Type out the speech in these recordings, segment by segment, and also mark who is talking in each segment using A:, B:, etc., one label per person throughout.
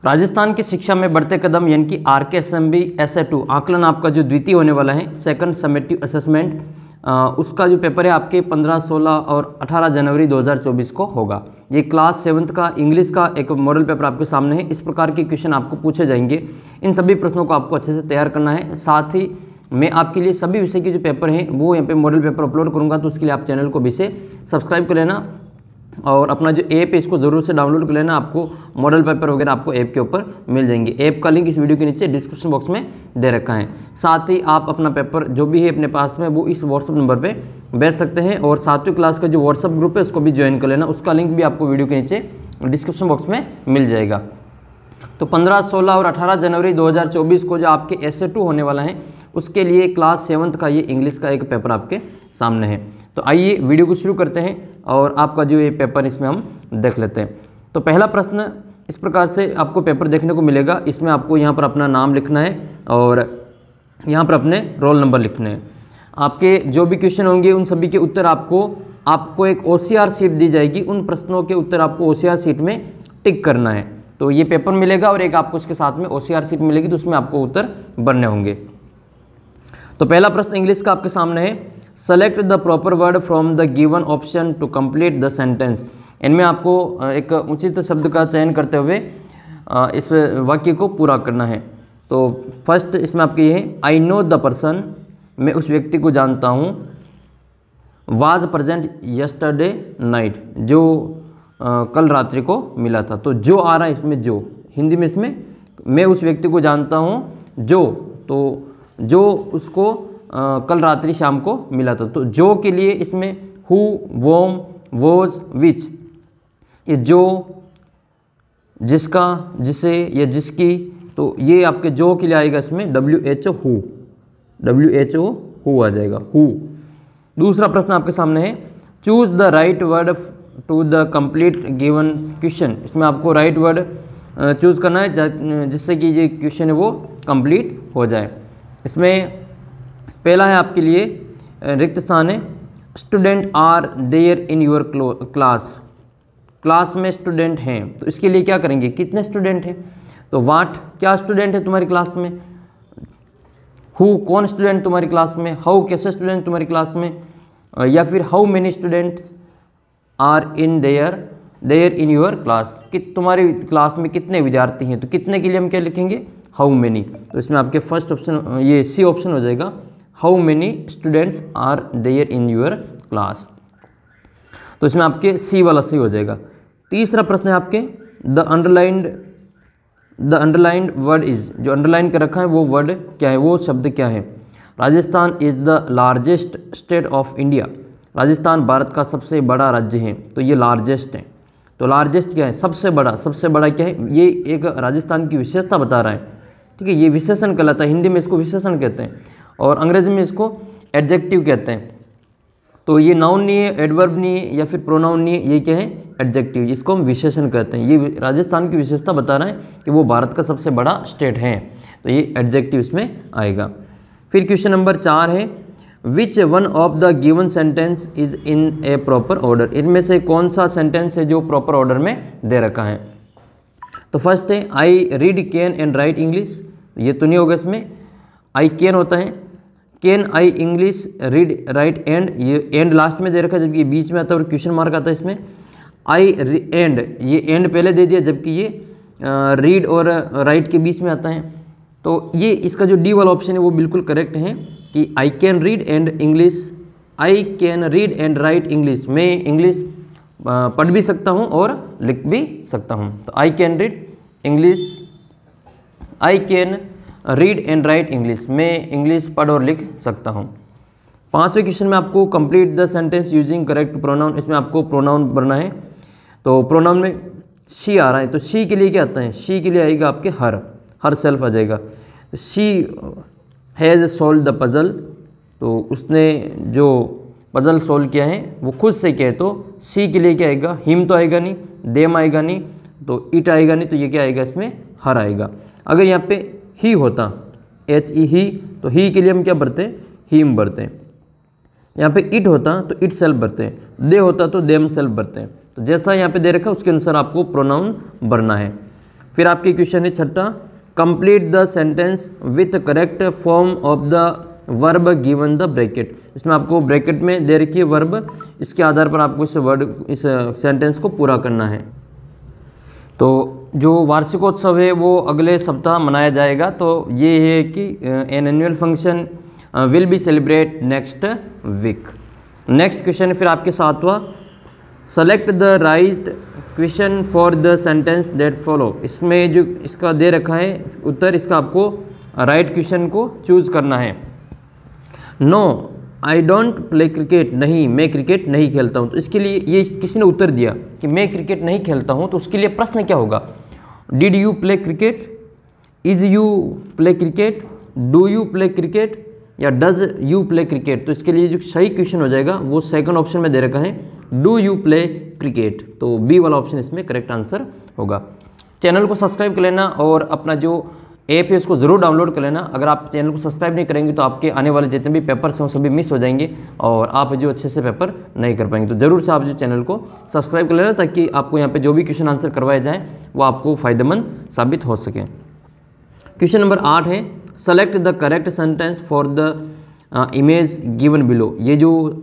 A: राजस्थान की शिक्षा में बढ़ते कदम यानी कि RKSMB SA2 आकलन आपका जो द्वितीय होने वाला है, सेकंड समेटिव असेसमेंट, उसका जो पेपर है आपके 15, 16 और 18 जनवरी 2024 को होगा। ये क्लास 7th का इंग्लिश का एक मॉडल पेपर आपके सामने है। इस प्रकार के क्वेश्चन आपको पूछे जाएंगे। इन सभी प्रश्नों को आपको अच्छे से तैयार करना है। साथ ही मैं आपके लिए सभी विषय के जो पेपर हैं वो यहाँ पे मॉडल पेपर अपलोड करूँगा, तो उसके लिए आप चैनल को भी से सब्सक्राइब कर लेना और अपना जो ऐप है इसको ज़रूर से डाउनलोड कर लेना। आपको मॉडल पेपर वगैरह आपको ऐप के ऊपर मिल जाएंगे। ऐप का लिंक इस वीडियो के नीचे डिस्क्रिप्शन बॉक्स में दे रखा है। साथ ही आप अपना पेपर जो भी है अपने पास में वो इस व्हाट्सअप नंबर पे भेज सकते हैं और 7वीं क्लास का जो व्हाट्सअप ग्रुप है उसको भी ज्वाइन कर लेना। उसका लिंक भी आपको वीडियो के नीचे डिस्क्रिप्शन बॉक्स में मिल जाएगा। तो 15, 16 और 18 जनवरी 2024 को जो आपके SA2 होने वाला है उसके लिए क्लास 7th का ये इंग्लिश का एक पेपर आपके सामने है। तो आइए वीडियो को शुरू करते हैं और आपका जो ये पेपर इसमें हम देख लेते हैं। तो पहला प्रश्न इस प्रकार से आपको पेपर देखने को मिलेगा। इसमें आपको यहाँ पर अपना नाम लिखना है और यहाँ पर अपने रोल नंबर लिखने हैं। आपके जो भी क्वेश्चन होंगे उन सभी के उत्तर आपको एक OCR शीट दी जाएगी। उन प्रश्नों के उत्तर आपको OCR शीट में टिक करना है। तो ये पेपर मिलेगा और एक आपको इसके साथ में OCR शीट मिलेगी, तो उसमें आपको उत्तर भरने होंगे। तो पहला प्रश्न इंग्लिश का आपके सामने है, select the proper word from the given option to complete the sentence. इनमें आपको एक उचित शब्द का चयन करते हुए इस वाक्य को पूरा करना है। तो फर्स्ट इसमें आपके ये है, आई नो द पर्सन, मैं उस व्यक्ति को जानता हूँ, वाज प्रेजेंट यस्टरडे नाइट, जो कल रात्रि को मिला था। तो जो आ रहा है इसमें जो, हिंदी में इसमें मैं उस व्यक्ति को जानता हूँ जो, तो जो उसको कल रात्रि शाम को मिला था। तो जो के लिए इसमें हु, वोम, वोज, विच, ये जो, जिसका, जिसे या जिसकी, तो ये आपके जो के लिए आएगा इसमें WHO हु, WHO हु आ जाएगा, हु। दूसरा प्रश्न आपके सामने है, choose the right word to the complete given question. इसमें आपको राइट वर्ड चूज करना है जिससे कि ये क्वेश्चन है वो कंप्लीट हो जाए। इसमें पहला है आपके लिए रिक्त स्थान है, student are there in your class, class में स्टूडेंट हैं। तो इसके लिए क्या करेंगे, कितने स्टूडेंट हैं, तो वाट, क्या स्टूडेंट है तुम्हारी क्लास में, हु, कौन स्टूडेंट तुम्हारी क्लास में, हाउ, कैसे स्टूडेंट तुम्हारी क्लास में, या फिर how many students are in there in your class, कि तुम्हारी क्लास में कितने विद्यार्थी हैं। तो कितने के लिए हम क्या लिखेंगे, हाउ मेनी। तो इसमें आपके फर्स्ट ऑप्शन ये सी ऑप्शन हो जाएगा, how many students are there in your class. तो इसमें आपके सी वाला सही हो जाएगा। तीसरा प्रश्न है आपके, द अंडरलाइंड वर्ड इज, जो अंडरलाइन कर रखा है वो वर्ड क्या है, वो शब्द क्या है। Rajasthan is the largest state of India, Rajasthan Bharat का सबसे बड़ा राज्य है। तो ये लार्जेस्ट है, तो लार्जेस्ट क्या है, सबसे बड़ा, सबसे बड़ा क्या है, ये एक राजस्थान की विशेषता बता रहा है। ठीक है, ये विशेषण कहलाता है, हिंदी में इसको विशेषण कहते हैं और अंग्रेजी में इसको एडजेक्टिव कहते हैं। तो ये नाउन नहीं है, एडवर्ब नहीं है या फिर प्रोनाउन नहीं है, ये क्या है, एडजेक्टिव, जिसको हम विशेषण कहते हैं। ये राजस्थान की विशेषता बता रहा है कि वो भारत का सबसे बड़ा स्टेट है, तो ये एडजेक्टिव इसमें आएगा। फिर क्वेश्चन नंबर 4 है, which one of the given sentence is in a proper order. इनमें से कौन सा सेंटेंस है जो प्रॉपर ऑर्डर में दे रखा है। तो फर्स्ट है, I read, can and write English, ये तो नहीं होगा इसमें, आई कैन होता है, can I English read write and, ये एंड लास्ट में दे रखा है जबकि ये बीच में आता है और क्वेश्चन मार्क आता है इसमें। आई एंड, ये एंड पहले दे दिया जबकि ये रीड और राइट के बीच में आता है। तो ये इसका जो डी वाला ऑप्शन है वो बिल्कुल करेक्ट है कि I can read and English, I can read and write English, मैं इंग्लिश पढ़ भी सकता हूँ और लिख भी सकता हूँ। तो I can read English, I can read and write English, मैं इंग्लिश पढ़ और लिख सकता हूँ। पांचवें क्वेश्चन में आपको complete the sentence using correct pronoun, इसमें आपको प्रोनाउन भरना है। तो प्रोनाउन में शी आ रहा है, तो शी के लिए क्या आता है, शी के लिए आएगा आपके हर सेल्फ आ जाएगा। She has solve the puzzle, तो उसने जो पजल सॉल्व किया है वो खुद से किया है। तो सी के लिए क्या आएगा, हिम तो आएगा नहीं, देम आएगा नहीं, तो इट आएगा नहीं, तो ये क्या आएगा इसमें, हर आएगा। अगर यहाँ पे ही होता, HE ही, तो ही के लिए हम क्या भरते हैं, हिम भरते हैं। यहाँ पे इट होता तो इट सेल्फ भरते हैं, दे होता तो देम सेल्फ भरते हैं। तो जैसा यहाँ पे दे रखा है उसके अनुसार आपको प्रोनाउन भरना है। फिर आपके क्वेश्चन है छठा, complete the sentence with correct form of the verb given the bracket. इसमें आपको ब्रैकेट में दे रखी है वर्ब, इसके आधार पर आपको इस सेंटेंस को पूरा करना है। तो जो वार्षिकोत्सव है वो अगले सप्ताह मनाया जाएगा। तो ये है कि an annual function will be celebrate next week. Next question फिर आपके सातवां, select the right question for the sentence that follow. इसमें जो इसका दे रखा है उत्तर, इसका आपको राइट क्वेश्चन को चूज करना है। No I don't play cricket, नहीं मैं क्रिकेट नहीं खेलता हूँ। तो इसके लिए ये किसी ने उत्तर दिया कि मैं क्रिकेट नहीं खेलता हूँ, तो उसके लिए प्रश्न क्या होगा, did you play cricket, is you play cricket, do you play cricket या डज यू प्ले क्रिकेट। तो इसके लिए जो सही क्वेश्चन हो जाएगा वो सेकंड ऑप्शन में दे रखा है, डू यू प्ले क्रिकेट। तो बी वाला ऑप्शन इसमें करेक्ट आंसर होगा। चैनल को सब्सक्राइब कर लेना और अपना जो ऐप है उसको ज़रूर डाउनलोड कर लेना। अगर आप चैनल को सब्सक्राइब नहीं करेंगे तो आपके आने वाले जितने भी पेपर्स हैं वो सभी मिस हो जाएंगे और आप जो अच्छे से पेपर नहीं कर पाएंगे। तो ज़रूर से आप जो चैनल को सब्सक्राइब कर लेना ताकि आपको यहाँ पे जो भी क्वेश्चन आंसर करवाए जाएँ वो आपको फ़ायदेमंद साबित हो सके। क्वेश्चन नंबर 8 है, select the correct sentence for the image given below. ये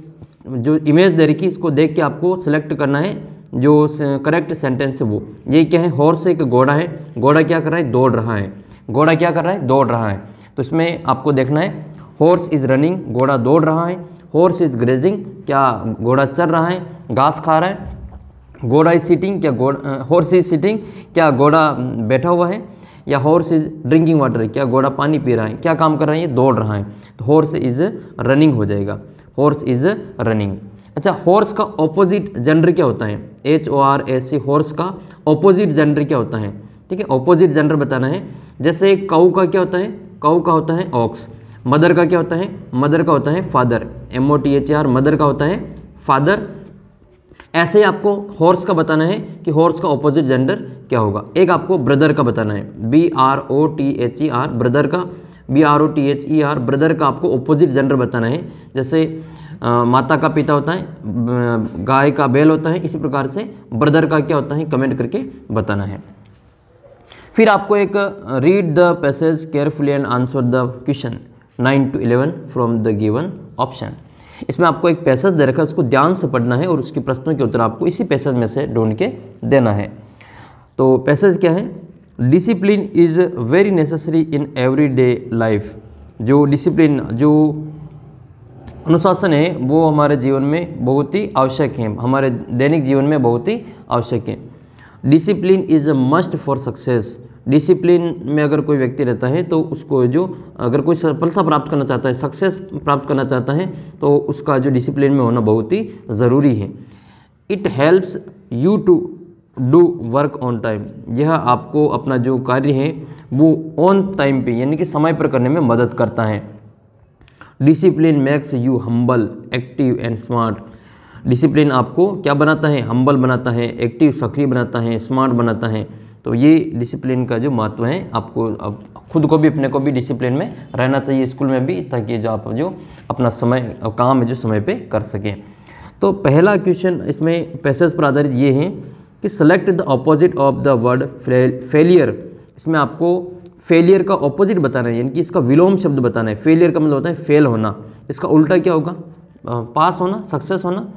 A: जो इमेज दे रखी इसको देख के आपको सेलेक्ट करना है जो करेक्ट सेंटेंस है वो। ये क्या है, हॉर्स एक घोड़ा है, घोड़ा क्या कर रहा है, दौड़ रहा है। घोड़ा क्या कर रहा है, दौड़ रहा है। तो इसमें आपको देखना है, हॉर्स इज़ रनिंग, घोड़ा दौड़ रहा है। हॉर्स इज़ ग्रेजिंग, क्या घोड़ा चर रहा है, घास खा रहा है। घोड़ा इज सिटिंग, क्या हॉर्स इज सिटिंग, क्या घोड़ा बैठा हुआ है। या हॉर्स इज ड्रिंकिंग वाटर, क्या घोड़ा पानी पी रहा है। क्या काम कर रहा है, ये दौड़ रहा है। तो हॉर्स इज रनिंग हो जाएगा, हॉर्स इज रनिंग। अच्छा, हॉर्स का ऑपोजिट जेंडर क्या होता है, HORS, हॉर्स का ऑपोजिट जेंडर क्या होता है। ठीक है, ऑपोजिट जेंडर बताना है। जैसे काऊ का क्या होता है, काऊ का होता है ऑक्स। मदर का क्या होता है, मदर का होता है फादर, MOTHER, मदर का होता है फादर। ऐसे ही आपको हॉर्स का बताना है कि हॉर्स का ऑपोजिट जेंडर क्या होगा। एक आपको ब्रदर का बताना है, BROTHER, ब्रदर का, BROTHER, ब्रदर का आपको ऑपोजिट जेंडर बताना है। जैसे माता का पिता होता है, गाय का बैल होता है, इसी प्रकार से ब्रदर का क्या होता है कमेंट करके बताना है। फिर आपको एक read the passage carefully and answer the question 9 to 11 from the given option. इसमें आपको एक पैसेज दे रखा है, उसको ध्यान से पढ़ना है और उसके प्रश्नों के उत्तर आपको इसी पैसेज में से ढूंढ के देना है। तो पैसेज क्या है, discipline is very necessary in everyday life. जो डिसिप्लिन, जो अनुशासन है वो हमारे जीवन में बहुत ही आवश्यक है, हमारे दैनिक जीवन में बहुत ही आवश्यक है। Discipline is a must for success. Discipline में अगर कोई व्यक्ति रहता है तो उसको जो अगर कोई सफलता प्राप्त करना चाहता है, सक्सेस प्राप्त करना चाहता है, तो उसका जो डिसिप्लिन में होना बहुत ही ज़रूरी है। It helps you to do work on time. यह आपको अपना जो कार्य है वो ऑन टाइम पे यानी कि समय पर करने में मदद करता है। Discipline makes you humble, active and smart. Discipline आपको क्या बनाता है, हम्बल बनाता है, एक्टिव सक्रिय बनाता है, स्मार्ट बनाता है। तो ये डिसिप्लिन का जो महत्व है, आपको अब खुद को भी अपने को भी डिसिप्लिन में रहना चाहिए स्कूल में भी, ताकि जो आप जो अपना समय काम है जो समय पे कर सकें। तो पहला क्वेश्चन इसमें पैसेज पर आधारित ये है कि select the opposite of the word failure. इसमें आपको फेलियर का ऑपोजिट बताना है, यानी कि इसका विलोम शब्द बताना है। फेलियर का मतलब होता है फेल होना, इसका उल्टा क्या होगा, पास होना, सक्सेस होना।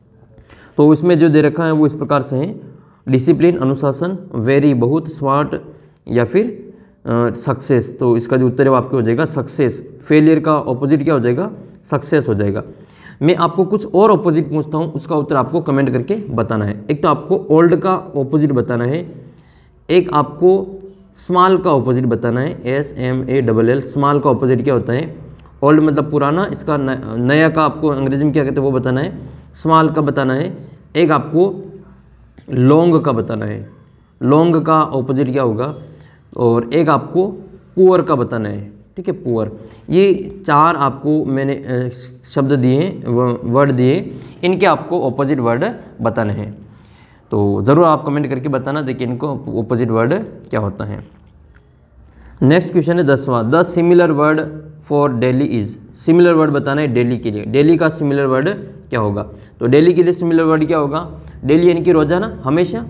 A: तो इसमें जो दे रखा है वो इस प्रकार से है, डिसिप्लिन अनुशासन, वेरी बहुत, स्मार्ट या फिर सक्सेस। तो इसका जो उत्तर है वो आपके हो जाएगा सक्सेस। फेलियर का ऑपोजिट क्या हो जाएगा, सक्सेस हो जाएगा। मैं आपको कुछ और ऑपोजिट पूछता हूँ, उसका उत्तर आपको कमेंट करके बताना है। एक तो आपको ओल्ड का ऑपोजिट बताना है, एक आपको स्मॉल का ऑपोजिट बताना है, SMALL। स्मॉल का ऑपोजिट क्या होता है, ओल्ड मतलब पुराना, इसका नया का आपको अंग्रेजी में क्या कहते हैं वो बताना है, स्मॉल का बताना है। एक आपको लॉन्ग का बताना है, लॉन्ग का ऑपोजिट क्या होगा, और एक आपको पुअर का बताना है। ठीक है, पुअर। ये चार आपको मैंने शब्द दिए, वर्ड दिए, इनके आपको ऑपोजिट वर्ड बताने हैं। तो ज़रूर आप कमेंट करके बताना देखिए इनको ऑपोजिट वर्ड क्या होता है। नेक्स्ट क्वेश्चन है 10वां, the similar word for daily is. Similar word बताना है डेली के लिए। डेली का सिमिलर वर्ड क्या होगा, तो डेली के लिए सिमिलर वर्ड क्या होगा, डेली यानी कि रोजाना, हमेशा।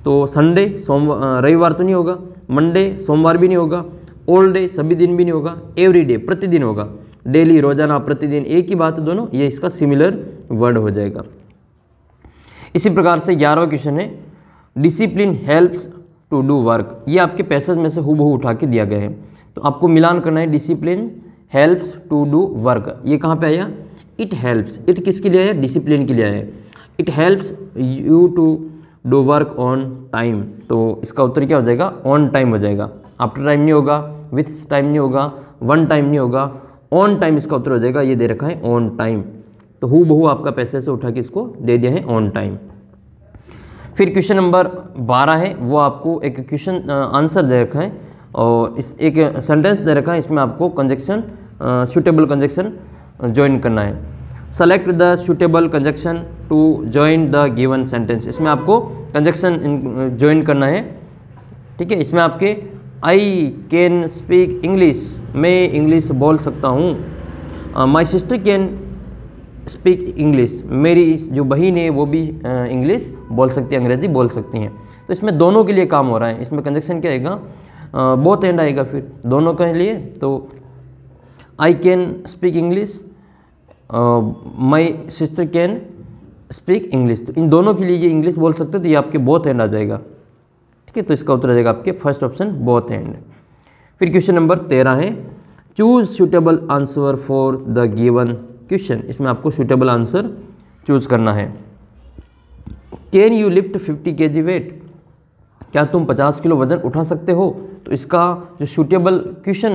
A: तो संडे रविवार तो नहीं होगा, मंडे सोमवार भी नहीं होगा, ऑल डे सभी दिन भी नहीं होगा, एवरी डे प्रतिदिन होगा, डेली रोजाना प्रतिदिन एक ही बात दोनों, ये इसका सिमिलर वर्ड हो जाएगा। इसी प्रकार से 11वां क्वेश्चन है discipline helps to do work. ये आपके पैसेज में से हूबहू उठा के दिया गया है, तो आपको मिलान करना है। Discipline helps to do work, ये कहाँ पे आया? It helps. इट किसके लिए आया? डिसिप्लिन के लिए आया है। It helps you to do work on time, तो इसका उत्तर क्या हो जाएगा? ऑन टाइम हो जाएगा। आफ्टर टाइम नहीं होगा, विथ टाइम नहीं होगा, वन टाइम नहीं होगा, ऑन टाइम इसका उत्तर हो जाएगा। ये दे रखा है ऑन टाइम, तो हूबहू आपका पैसे से उठा के इसको दे दिया है ऑन टाइम। फिर क्वेश्चन नंबर 12 है, वो आपको एक क्वेश्चन आंसर दे रखा है और इस एक सेंटेंस दे रखा है, इसमें आपको कंजक्शन सूटेबल कंजक्शन ज्वाइन करना है। Select the suitable conjunction to join the given sentence, इसमें आपको कंजक्शन ज्वाइन करना है। ठीक है, इसमें आपके आई कैन स्पीक इंग्लिश, मैं इंग्लिश बोल सकता हूँ। My sister can speak English, मेरी जो बहन है वो भी इंग्लिश बोल सकती है, अंग्रेज़ी बोल सकती हैं। तो इसमें दोनों के लिए काम हो रहा है। इसमें कंजक्शन क्या आएगा? बोथ एंड आएगा फिर दोनों के लिए। तो I can speak English, my sister can speak English, तो इन दोनों के लिए ये इंग्लिश बोल सकते हैं, तो ये आपके बोथ एंड आ जाएगा। ठीक है, तो इसका उत्तर आ जाएगा आपके फर्स्ट ऑप्शन बोथ एंड। फिर क्वेश्चन नंबर 13 है choose suitable answer for the given question, इसमें आपको सूटेबल आंसर चूज करना है। Can you lift 50 kg weight, क्या तुम 50 किलो वजन उठा सकते हो? तो इसका जो सूटेबल क्वेश्चन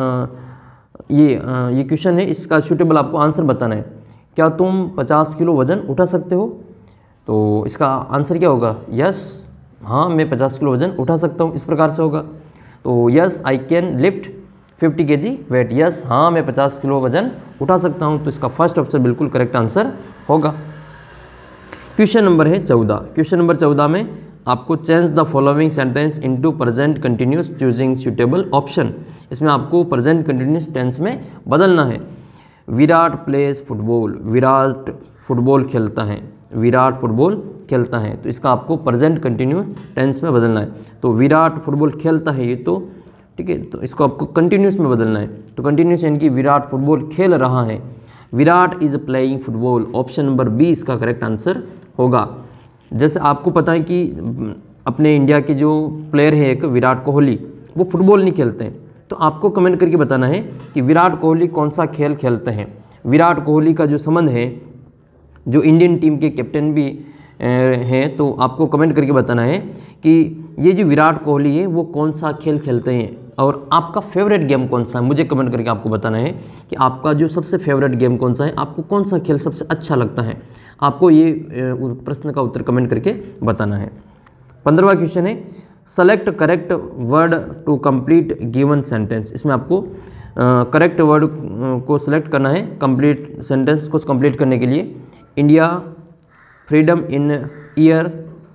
A: ये क्वेश्चन है, इसका सूटेबल आपको आंसर बताना है। क्या तुम 50 किलो वजन उठा सकते हो? तो इसका आंसर क्या होगा? यस, हाँ मैं 50 किलो वजन उठा सकता हूँ, इस प्रकार से होगा। तो yes I can lift 50 kg weight, yes हाँ मैं 50 किलो वजन उठा सकता हूँ, तो इसका फर्स्ट ऑप्शन बिल्कुल करेक्ट आंसर होगा। क्वेश्चन नंबर है 14। क्वेश्चन नंबर 14 में आपको change the following sentence into present continuous choosing suitable option, इसमें आपको प्रेजेंट कंटिन्यूस टेंस में बदलना है। Virat plays football, Virat football खेलता है, विराट फुटबॉल खेलता है, तो इसका आपको प्रेजेंट कंटिन्यूस टेंस में बदलना है। तो विराट फुटबॉल खेलता है, ये तो ठीक है, तो इसको आपको कंटिन्यूस में बदलना है। तो कंटिन्यूस यानी कि विराट फुटबॉल खेल रहा है, Virat is playing football, option number B इसका करेक्ट आंसर होगा। जैसे आपको पता है कि अपने इंडिया के जो प्लेयर है एक विराट कोहली, वो फुटबॉल नहीं खेलते हैं, तो आपको कमेंट करके बताना है कि विराट कोहली कौन सा खेल खेलते हैं। विराट कोहली का जो संबंध है, जो इंडियन टीम के कैप्टन भी हैं, तो आपको कमेंट करके बताना है कि ये जो विराट कोहली है वो कौन सा खेल खेलते हैं और आपका फेवरेट गेम कौन सा है। मुझे कमेंट करके आपको बताना है कि आपका जो सबसे फेवरेट गेम कौन सा है, आपको कौन सा खेल सबसे अच्छा लगता है। आपको ये प्रश्न का उत्तर कमेंट करके बताना है। 15वां क्वेश्चन है select correct word to complete given sentence, इसमें आपको करेक्ट वर्ड को सिलेक्ट करना है कंप्लीट सेंटेंस को कंप्लीट करने के लिए। India freedom in year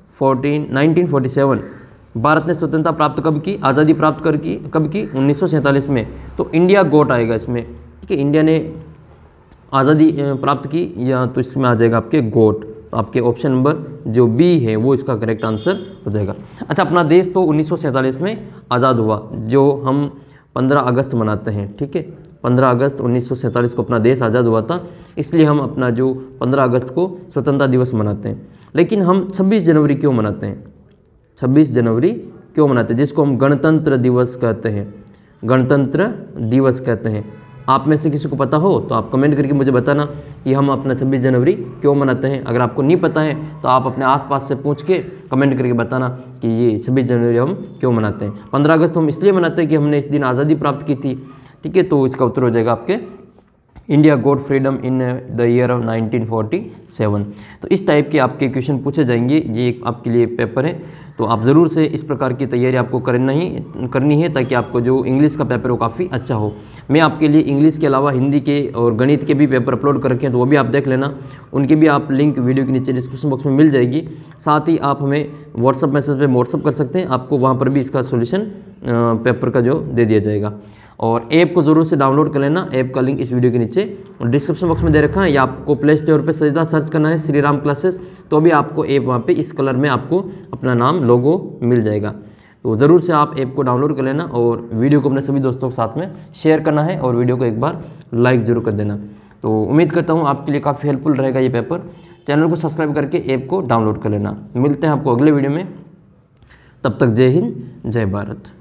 A: 1947, Bharat ने स्वतंत्रता प्राप्त कब की, आज़ादी प्राप्त कब की 1947 में, तो इंडिया गोट आएगा इसमें। ठीक है, इंडिया ने आज़ादी प्राप्त की, या तो इसमें आ जाएगा आपके गोट। तो आपके ऑप्शन नंबर जो बी है वो इसका करेक्ट आंसर हो जाएगा। अच्छा, अपना देश तो 1947 में आज़ाद हुआ, जो हम 15 अगस्त मनाते हैं। ठीक है, 15 अगस्त 1947 को अपना देश आज़ाद हुआ था, इसलिए हम अपना जो 15 अगस्त को स्वतंत्रता दिवस मनाते हैं। लेकिन हम 26 जनवरी क्यों मनाते हैं? 26 जनवरी क्यों मनाते हैं, जिसको हम गणतंत्र दिवस कहते हैं, गणतंत्र दिवस कहते हैं। आप में से किसी को पता हो तो आप कमेंट करके मुझे बताना कि हम अपना 26 जनवरी क्यों मनाते हैं। अगर आपको नहीं पता है तो आप अपने आसपास से पूछ के कमेंट करके बताना कि ये 26 जनवरी हम क्यों मनाते हैं। 15 अगस्त हम इसलिए मनाते हैं कि हमने इस दिन आज़ादी प्राप्त की थी। ठीक है, तो इसका उत्तर हो जाएगा आपके India got freedom in the year of 1947। तो इस टाइप के आपके क्वेश्चन पूछे जाएंगे, ये एक आपके लिए पेपर है, तो आप ज़रूर से इस प्रकार की तैयारी आपको करनी है ताकि आपको जो इंग्लिश का पेपर हो काफ़ी अच्छा हो। मैं आपके लिए इंग्लिश के अलावा हिंदी के और गणित के भी पेपर अपलोड कर रखे हैं, तो वो भी आप देख लेना। उनके भी आप लिंक वीडियो के नीचे डिस्क्रिप्शन बॉक्स में मिल जाएगी। साथ ही आप हमें व्हाट्सअप मैसेज पे व्हाट्सअप कर सकते हैं, आपको वहाँ पर भी इसका सोल्यूशन पेपर का जो दे दिया जाएगा। और ऐप को ज़रूर से डाउनलोड कर लेना। ऐप का लिंक इस वीडियो के नीचे डिस्क्रिप्शन बॉक्स में दे रखा है, या आपको प्ले स्टोर पर सीधा सर्च करना है श्री राम क्लासेस, तो भी आपको ऐप वहाँ पे इस कलर में आपको अपना नाम लोगो मिल जाएगा। तो ज़रूर से आप ऐप को डाउनलोड कर लेना और वीडियो को अपने सभी दोस्तों के साथ में शेयर करना है और वीडियो को एक बार लाइक ज़रूर कर देना। तो उम्मीद करता हूँ आपके लिए काफ़ी हेल्पफुल रहेगा ये पेपर। चैनल को सब्सक्राइब करके ऐप को डाउनलोड कर लेना। मिलते हैं आपको अगले वीडियो में, तब तक जय हिंद जय भारत।